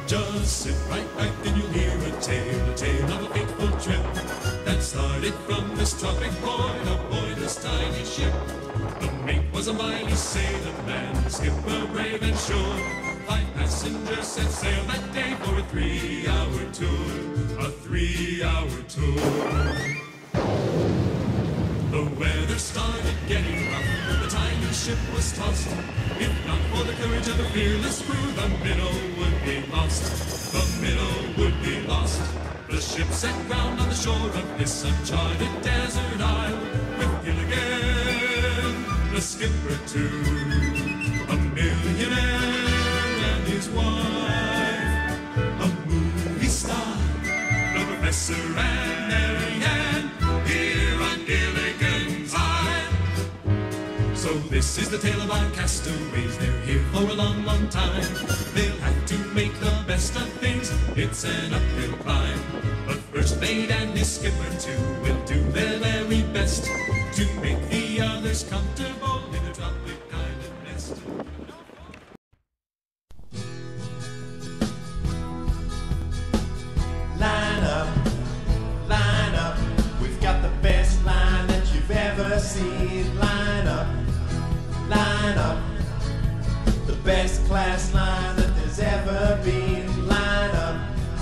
Just sit right back and you'll hear a tale of a fateful trip that started from this tropic point aboard this tiny ship. The mate was a mighty sailor man, the skipper brave and sure. 5 passengers set sail that day for a 3-hour tour, a 3-hour tour. The weather started getting rough, the tiny ship was tossed. If not for the courage of the fearless crew, the minnow would be lost. The minnow would be lost. The ship set ground on the shore of this uncharted desert isle, with Gilligan, the skipper too, a millionaire and his wife, a movie star, the professor and Mary Ann, here on Gilligan's Isle. So this is the tale of our castaways. They're here for a long, long time. They'll have to make the best of things. It's an uphill climb. But first mate and his skipper too will do their very best to make the others comfortable in a tropic island nest. Line up, we've got the best line that you've ever seen. Line up, the best class line that there's ever been. Line up,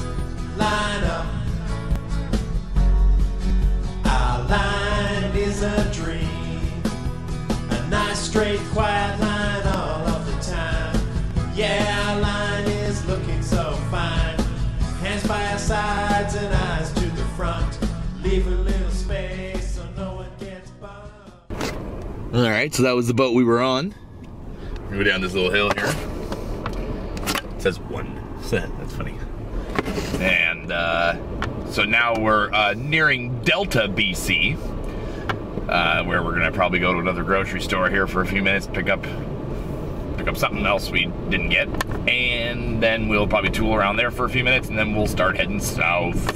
our line is a dream, a nice straight quiet line all of the time. Yeah, our line is looking so fine. Hands by our sides and eyes to the front. Leave a little space so no one gets bumped. Alright, so that was the boat we were on. We go down this little hill here. It says 1. That's funny. And so now we're nearing Delta, BC, where we're gonna probably go to another grocery store here for a few minutes, pick up something else we didn't get, and then we'll probably tool around there for a few minutes, and then we'll start heading south.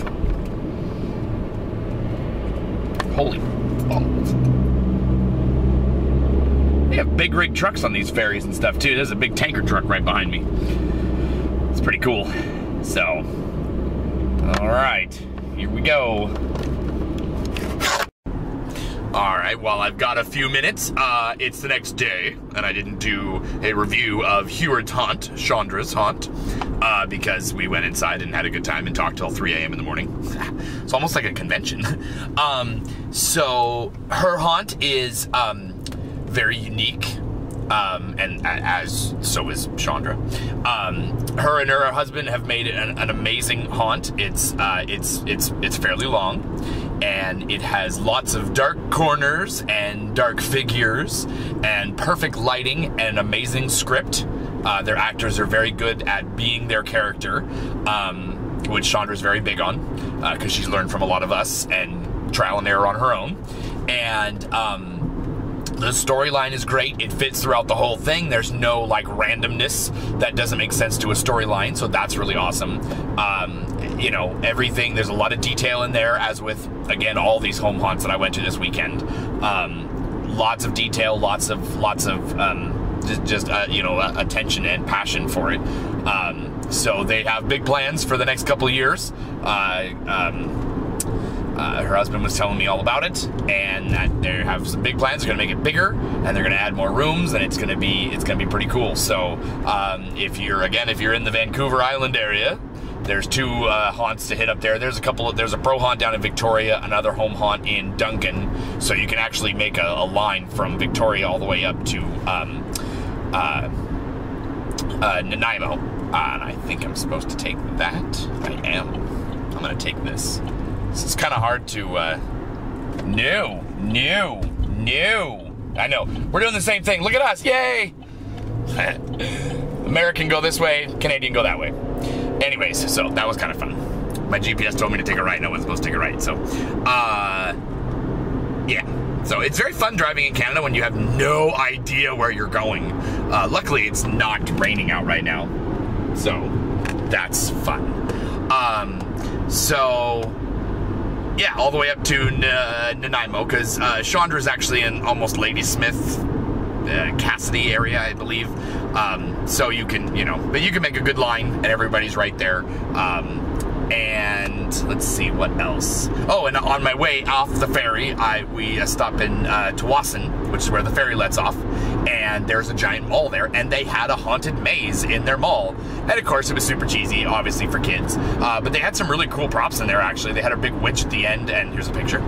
Holy balls. They have big rig trucks on these ferries and stuff too. There's a big tanker truck right behind me. It's pretty cool. So, all right, here we go. All right, well, I've got a few minutes. It's the next day, and I didn't do a review of Heward's Haunt, Chandra's Haunt, because we went inside and had a good time and talked till 3 a.m. in the morning. It's almost like a convention. So her haunt is very unique, and as so is Chandra. Her and her husband have made an amazing haunt. It's fairly long, and it has lots of dark corners and dark figures and perfect lighting and an amazing script. Their actors are very good at being their character, which Chandra's very big on, because she's learned from a lot of us and trial and error on her own. And the storyline is great. It fits throughout the whole thing. There's no like randomness that doesn't make sense to a storyline, so that's really awesome. You know, everything, there's a lot of detail in there, as with, again, all these home haunts that I went to this weekend. Lots of detail, lots of you know, attention and passion for it. So they have big plans for the next couple of years. Her husband was telling me all about it, and that they have some big plans. They're gonna make it bigger, and they're gonna add more rooms, and it's gonna be pretty cool. So if you're in the Vancouver Island area, there's 2 haunts to hit up there. There's a pro haunt down in Victoria, another home haunt in Duncan. So you can actually make a line from Victoria all the way up to Nanaimo. And I think I'm supposed to take that. I am. I'm gonna take this. This is kind of hard to, no. I know, we're doing the same thing. Look at us, yay! American go this way, Canadian go that way. Anyways, so that was kind of fun. My GPS told me to take a right, and I wasn't supposed to take a right, so, yeah. So it's very fun driving in Canada when you have no idea where you're going. Luckily, it's not raining out right now, so that's fun. So, yeah, all the way up to Nanaimo, because Chandra's actually in almost Ladysmith, Cassidy area, I believe. So you can, but you can make a good line and everybody's right there. And let's see what else. Oh, and on my way off the ferry, we stop in Tawasin, which is where the ferry lets off, and there's a giant mall there, and they had a haunted maze in their mall. And of course, it was super cheesy, obviously for kids, but they had some really cool props in there. Actually, they had a big witch at the end, and here's a picture.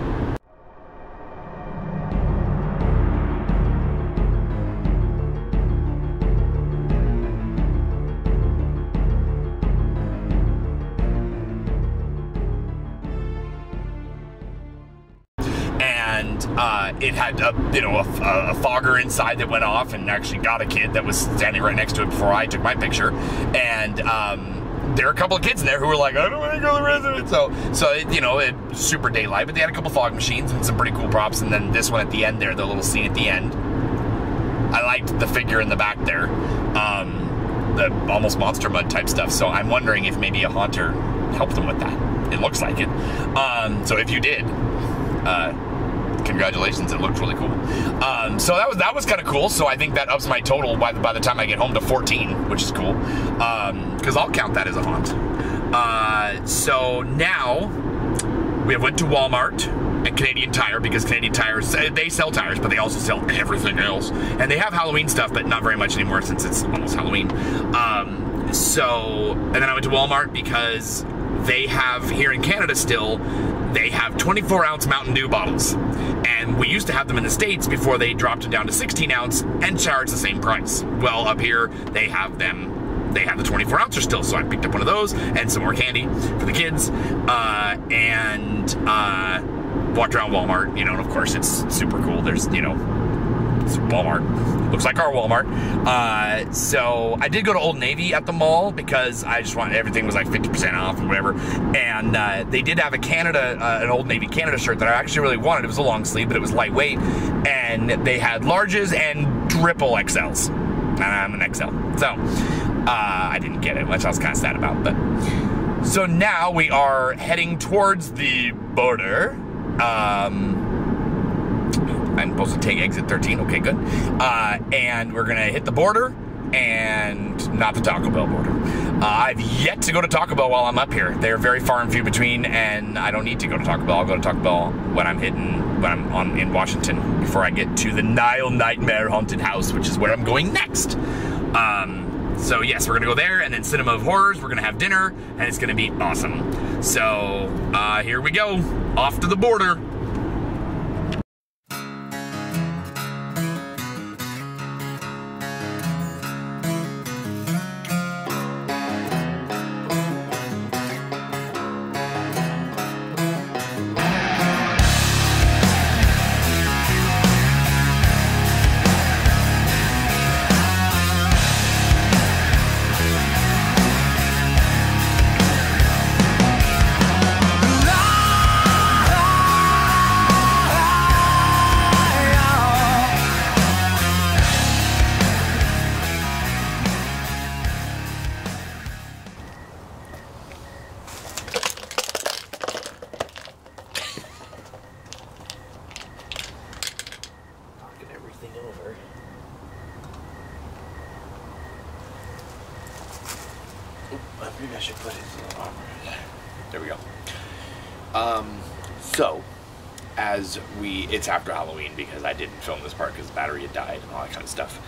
It had a fogger inside that went off and actually got a kid that was standing right next to it before I took my picture. And there were a couple of kids in there who were like, I don't want to go to the rest of it. So it super daylight, but they had a couple fog machines and some pretty cool props. And then this one at the end there, the little scene at the end. I liked the figure in the back there, the almost Monster Mud type stuff. So I'm wondering if maybe a haunter helped them with that. It looks like it. So if you did, congratulations, it looked really cool. So that was kind of cool. So I think that ups my total by the time I get home to 14, which is cool, because I'll count that as a haunt. So now we went to Walmart and Canadian Tire, because Canadian Tire, they sell tires, but they also sell everything else, and they have Halloween stuff, but not very much anymore since it's almost Halloween. And then I went to Walmart because they have, here in Canada still, they have 24-ounce Mountain Dew bottles. And we used to have them in the States before they dropped it down to 16-ounce and charged the same price. Well, up here, they have them. They have the 24-ouncer still, so I picked up one of those and some more candy for the kids. And walked around Walmart, and of course, it's super cool. There's, it's Walmart. Looks like our Walmart. So I did go to Old Navy at the mall because I just wanted, everything was like 50% off or whatever. And they did have an Old Navy Canada shirt that I actually really wanted. It was a long sleeve, but it was lightweight. And they had larges and triple XLs. And I'm an XL. So I didn't get it, which I was kind of sad about. But so now we are heading towards the border. I'm supposed to take exit 13. Okay, good. And we're gonna hit the border, and not the Taco Bell border. I've yet to go to Taco Bell while I'm up here. They're very far and few between, and I don't need to go to Taco Bell. I'll go to Taco Bell when I'm in Washington, before I get to the Nile Nightmare Haunted House, which is where I'm going next. So yes, we're gonna go there, and then Cinema of Horrors. We're gonna have dinner, and it's gonna be awesome. So here we go, off to the border. Maybe I should put it in the armor. There we go. So, it's after Halloween because I didn't film this part because the battery had died and all that kind of stuff.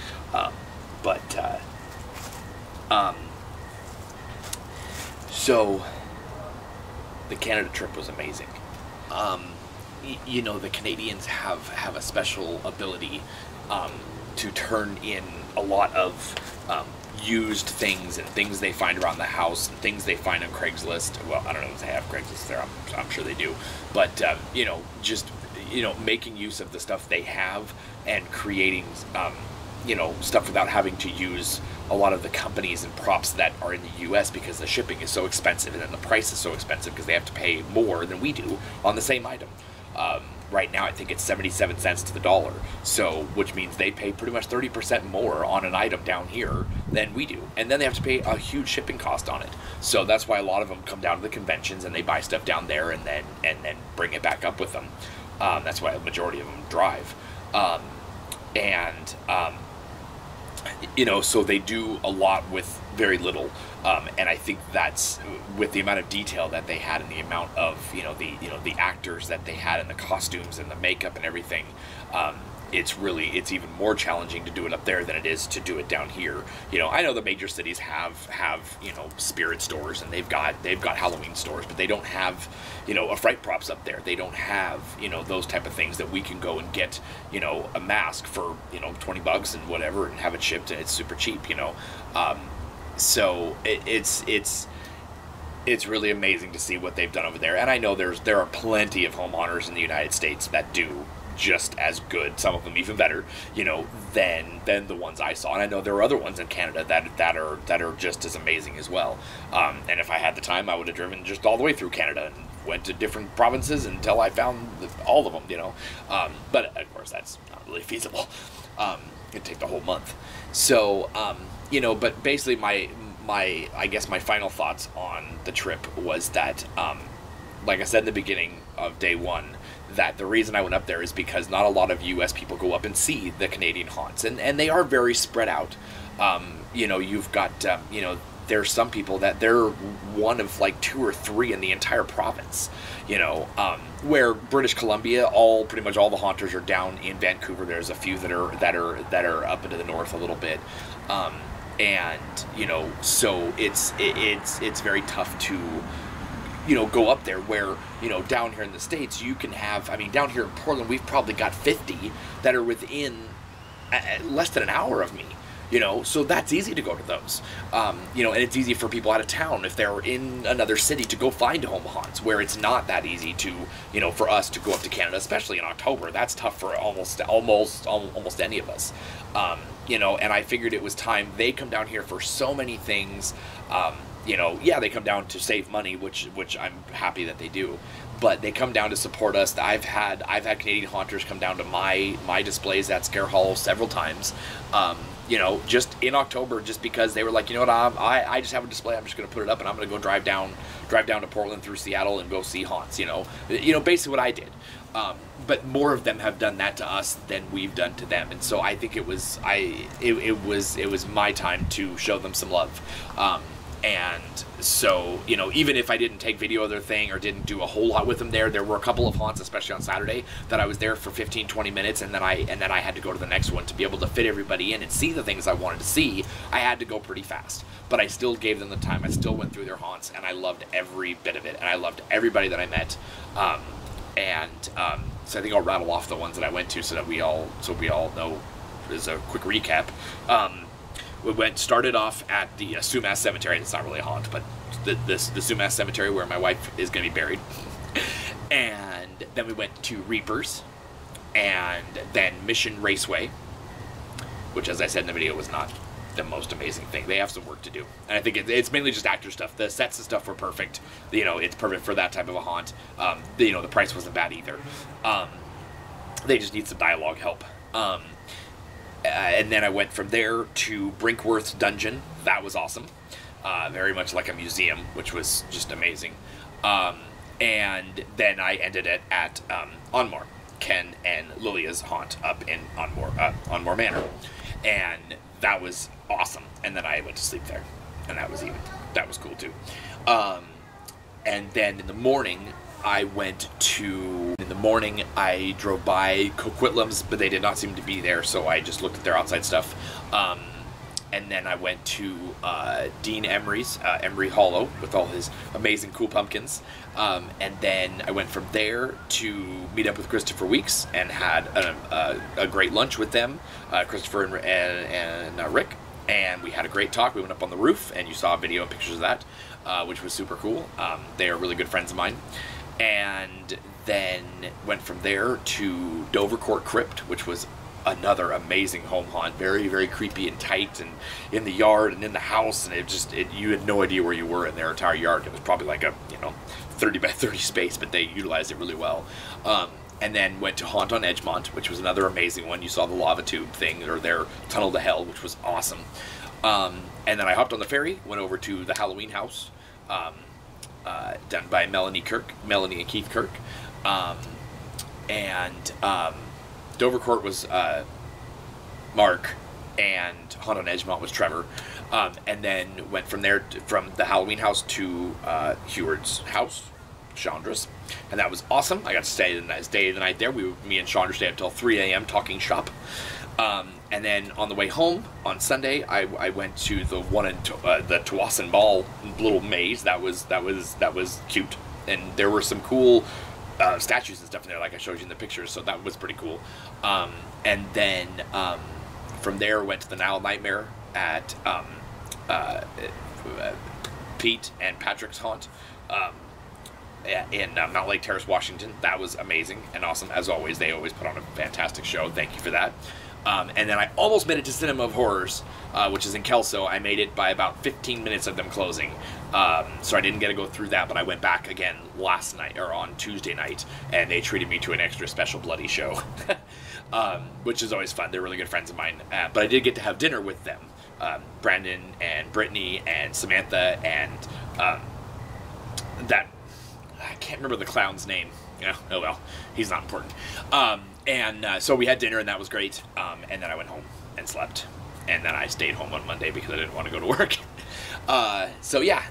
So, the Canada trip was amazing. The Canadians have a special ability to turn in a lot of used things and things they find around the house and things they find on Craigslist. Well, I don't know if they have Craigslist there. I'm sure they do. But, making use of the stuff they have and creating, stuff without having to use a lot of the companies and props that are in the U.S. because the shipping is so expensive and then the price is so expensive because they have to pay more than we do on the same item. Right now, I think it's 77 cents to the dollar, so which means they pay pretty much 30% more on an item down here than we do, and then they have to pay a huge shipping cost on it. So that's why a lot of them come down to the conventions and they buy stuff down there and then bring it back up with them. That's why the majority of them drive. so they do a lot with very little, and I think that's with the amount of detail that they had and the amount of the actors that they had and the costumes and the makeup and everything. It's even more challenging to do it up there than it is to do it down here. I know the major cities have spirit stores, and they've got Halloween stores, but they don't have a Fright Props up there. They don't have those type of things that we can go and get a mask for $20 and whatever and have it shipped, and it's super cheap. So it's really amazing to see what they've done over there. And I know there are plenty of home honors in the United States that do just as good, some of them even better, than the ones I saw. And I know there are other ones in Canada that are just as amazing as well. And if I had the time, I would have driven just all the way through Canada and went to different provinces until I found all of them. But of course that's not really feasible. It'd take the whole month. So but basically I guess my final thoughts on the trip was that, like I said in the beginning of day one, that the reason I went up there is because not a lot of U.S. people go up and see the Canadian haunts, and they are very spread out. You've got, there's some people that they're one of like 2 or 3 in the entire province, where British Columbia, pretty much all the haunters are down in Vancouver. There's a few that are up into the north a little bit. So it's very tough to go up there, where down here in the States you can have, down here in Portland we've probably got 50 that are within less than an hour of me, so that's easy to go to those, and it's easy for people out of town if they're in another city to go find home haunts, where it's not that easy to for us to go up to Canada, especially in October. That's tough for almost any of us. And I figured it was time. They come down here for so many things. They come down to save money, which I'm happy that they do, but they come down to support us. I've had Canadian haunters come down to my displays at Scare Hollow several times, just in October, just because they were like, I just have a display, I'm just going to put it up, and I'm going to go drive down to Portland through Seattle and go see haunts, basically what I did. But more of them have done that to us than we've done to them, and so I think it was my time to show them some love. And so, even if I didn't take video of their thing or didn't do a whole lot with them there were a couple of haunts, especially on Saturday, that I was there for 15-20 minutes, and then I had to go to the next one to be able to fit everybody in and see the things I wanted to see. I had to go pretty fast, but I still gave them the time. I still went through their haunts, and I loved every bit of it, and I loved everybody that I met. So I think I'll rattle off the ones that I went to so we all know as a quick recap. We started off at the Sumas Cemetery. It's not really a haunt, but the Sumas Cemetery where my wife is going to be buried. And then we went to Reapers, and then Mission Raceway, which, as I said in the video, was not the most amazing thing. They have some work to do, and I think it's mainly just actor stuff. The sets and stuff were perfect. It's perfect for that type of a haunt. The price wasn't bad either. They just need some dialogue help. And then I went from there to Brinkworth's Dungeon. That was awesome. Very much like a museum, which was just amazing. And then I ended it at Onmore, Ken and Lilia's haunt up in Onmore Manor. And that was awesome. And then I went to sleep there. And that was cool too. And then in the morning, I drove by Coquitlam's, but they did not seem to be there, so I just looked at their outside stuff. And then I went to Dean Emery's, Emery Hollow, with all his amazing cool pumpkins. And then I went from there to meet up with Christopher Weeks and had a great lunch with them, Christopher and Rick. And we had a great talk. We went up on the roof, and you saw a video and pictures of that, which was super cool. They are really good friends of mine. And then went from there to Dovercourt Crypt, which was another amazing home haunt. Very, very creepy and tight, and in the yard and in the house, and you had no idea where you were in their entire yard. It was probably like a 30 by 30 space, but they utilized it really well. And then went to Haunt on Edgemont, which was another amazing one. You saw the lava tube thing, or their tunnel to hell, which was awesome. And then I hopped on the ferry, went over to the Halloween house, done by Melanie and Keith Kirk. And Dovercourt was Mark and Haunt on Edgemont was Trevor. And then went from there, from the Halloween house to Heward's house, Chandra's. And that was awesome. I got to stay the night there. Me and Chandra stayed until 3 a.m. talking shop. And then on the way home on Sunday, I went to the one in the Tawasin Ball little maze. That was cute, and there were some cool statues and stuff in there, like I showed you in the pictures. So that was pretty cool. And then from there, went to the Nile Nightmare at Pete and Patrick's haunt in Mount Lake Terrace, Washington. That was amazing and awesome. As always, they always put on a fantastic show. Thank you for that. And then I almost made it to Cinema of Horrors, which is in Kelso. I made it by about 15 minutes of them closing. So I didn't get to go through that, but I went back again last night, or on Tuesday night, and they treated me to an extra special bloody show, which is always fun. They're really good friends of mine. But I did get to have dinner with them. Brandon and Brittany and Samantha and that, I can't remember the clown's name. Yeah, oh well, he's not important. So we had dinner, and that was great. And then I went home and slept. And then I stayed home on Monday because I didn't want to go to work. So yeah.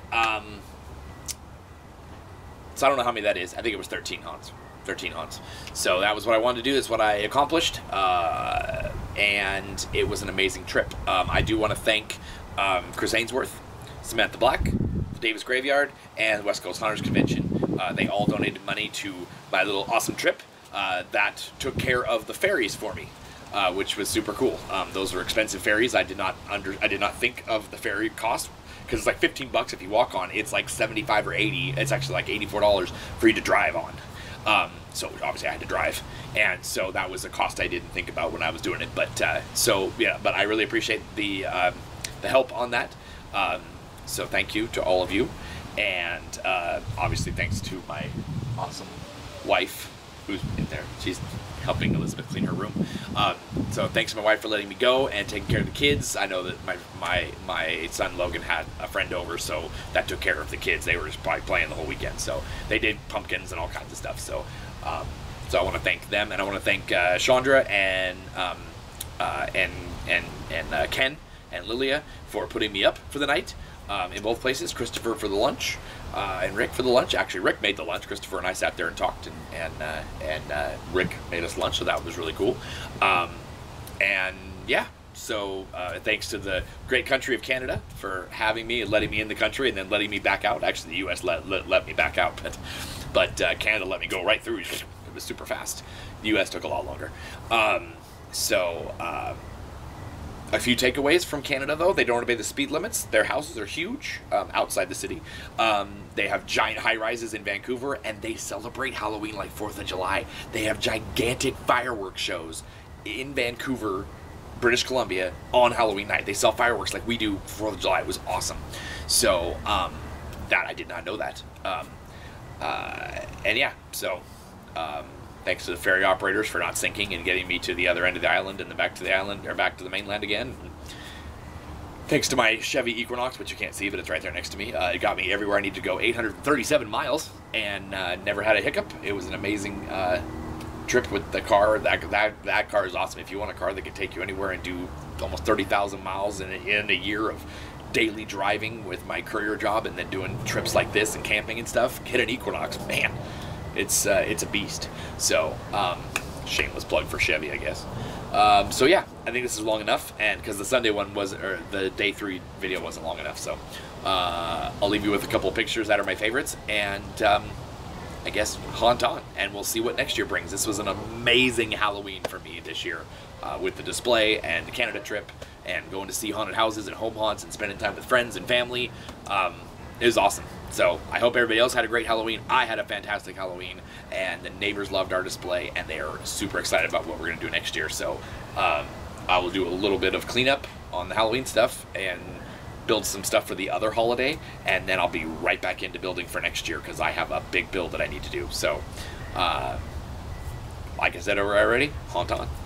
So I don't know how many that is. I think it was 13 haunts. 13 haunts. So that was what I wanted to do. That's what I accomplished. And it was an amazing trip. I do want to thank Chris Ainsworth, Samantha Black, the Davis Graveyard, and West Coast Hunters Convention. They all donated money to my little awesome trip. That took care of the ferries for me, which was super cool. Those were expensive ferries. I did not think of the ferry cost, because it's like $15 if you walk on. It's like $75 or $80. It's actually like $84 for you to drive on. So obviously I had to drive, and so that was a cost I didn't think about when I was doing it. But so yeah, but I really appreciate the help on that. So thank you to all of you, and obviously thanks to my awesome wife, who's in there. She's helping Elizabeth clean her room. So thanks to my wife for letting me go and taking care of the kids. I know that my son Logan had a friend over, so that took care of the kids. They were just probably playing the whole weekend, so they did pumpkins and all kinds of stuff. So I want to thank them, and I want to thank Chandra and Ken and Lilia for putting me up for the night in both places. Christopher for the lunch. And Rick for the lunch. Actually, Rick made the lunch. Christopher and I sat there and talked, and Rick made us lunch, so that was really cool. And yeah, so thanks to the great country of Canada for having me and letting me in the country, and then letting me back out. Actually, the U.S. let me back out, but Canada let me go right through. It was super fast. The U.S. took a lot longer. A few takeaways from Canada, though. They don't obey the speed limits. Their houses are huge outside the city. They have giant high-rises in Vancouver, and they celebrate Halloween like 4th of July. They have gigantic fireworks shows in Vancouver, British Columbia, on Halloween night. They sell fireworks like we do 4th of July. It was awesome. So, that, I did not know that. And yeah, so... thanks to the ferry operators for not sinking and getting me to the other end of the island and then back to the island, or back to the mainland again. Thanks to my Chevy Equinox, which you can't see, but it's right there next to me. It got me everywhere I need to go, 837 miles, and never had a hiccup. It was an amazing trip with the car. That car is awesome. If you want a car that can take you anywhere and do almost 30,000 miles in a year of daily driving with my courier job, and then doing trips like this and camping and stuff, get an Equinox, man. It's a beast. So, shameless plug for Chevy, I guess. So yeah, I think this is long enough, and because the Sunday one or the day 3 video wasn't long enough, so I'll leave you with a couple of pictures that are my favorites, and I guess haunt on, and we'll see what next year brings. This was an amazing Halloween for me this year, with the display and the Canada trip, and going to see haunted houses and home haunts and spending time with friends and family. It was awesome. So I hope everybody else had a great Halloween. I had a fantastic Halloween, and the neighbors loved our display, and they are super excited about what we're going to do next year. So I will do a little bit of cleanup on the Halloween stuff and build some stuff for the other holiday, and then I'll be right back into building for next year, because I have a big build that I need to do. So like I said already, haunt on.